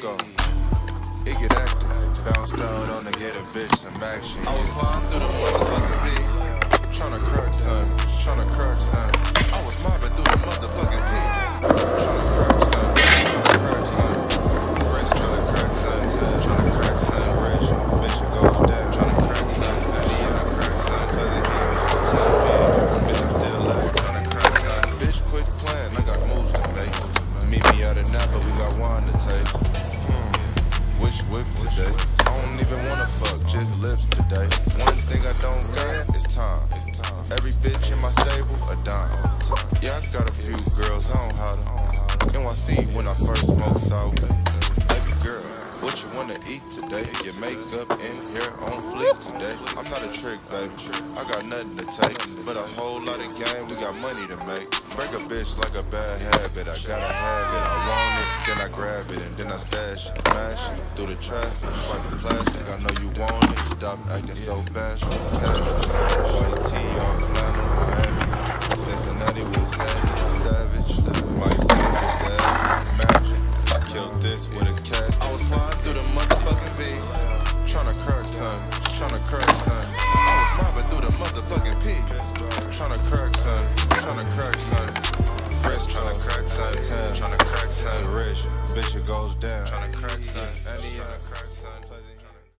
go. It get active, bounced out on to get a bitch some action. I was flying through the motherfucking V, tryna crack son, tryna crack son. I was mobbing through the motherfucking P, tryna crack son, tryna crack son. Fresh tryna crack son, tryna crack son. Rich, bitch it goes down, tryna crack son. Tryna crack son, cause it's here, tell me, bitch I'm still like tryna crack son. Bitch quit playing, I got moves to make. Meet me out of Napa, we got wine to taste. Which whip today? I don't even wanna fuck, just lips today. One thing I don't got is time. Every bitch in my stable, a dime. Yeah, I got a few girls, I don't hide them. NYC when I first smoked out. Baby girl, what you wanna eat today? Your makeup in here on fleek today. I'm not a trick, baby. I got nothing to take, but a whole lot of game, we got money to make. Break a bitch like a bad habit. I gotta have it, I want it, then I grab it, and then I stash it. Mashing through the traffic, swiping plastic. I know you want it. Stop acting so bashful, casual. White tee on flannel, Miami. Cincinnati was heavy, savage. Might see a bitch that magic. I killed this with a cast. I was flying through the motherfucking V, tryna crack son, tryna crack son. I was mobbing through the motherfucking P, tryna crack son, tryna crack son. Fresh tryna crack son, tryna crack son. Rich, bitch it goes down, tryna crack son.